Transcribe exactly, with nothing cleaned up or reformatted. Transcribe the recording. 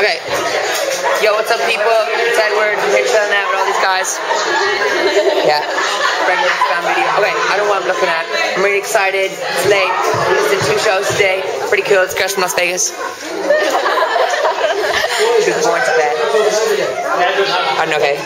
Okay. Yo, what's up, people? It's Edward. I'm here chilling out with all these guys. Yeah. Regular fan video. Okay, I don't know what I'm looking at. I'm really excited. It's late. We just did two shows today. Pretty cool. It's girls from Las Vegas. She was born to bed. I don't know, okay.